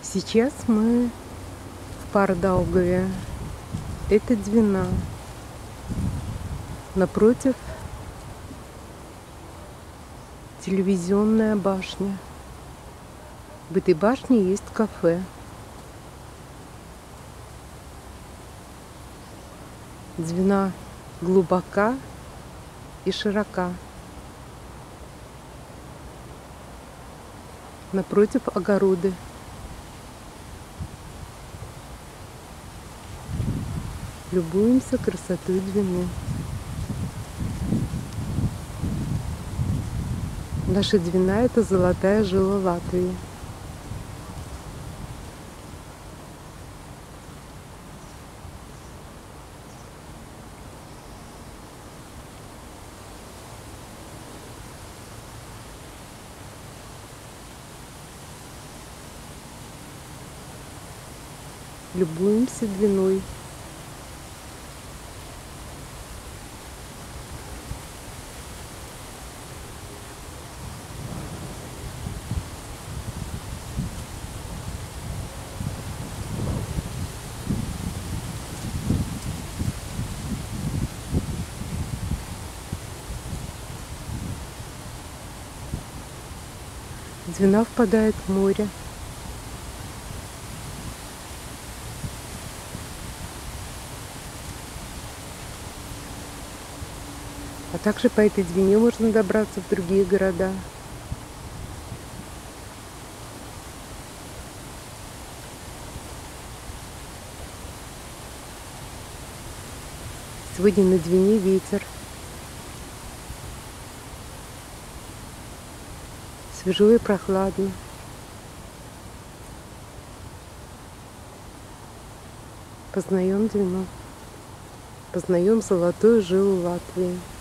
Сейчас мы в Пардаугаве. Это Двина. Напротив телевизионная башня. В этой башне есть кафе. Двина глубока и широка. Напротив огороды. Любуемся красотой Двины. Наша Двина — это золотая жила Латвии. Любуемся Двиной. Двина впадает в море. А также по этой Двине можно добраться в другие города. Сегодня на Двине ветер. Свежо и прохладно. Познаем Двину. Познаем золотую жилу Латвии.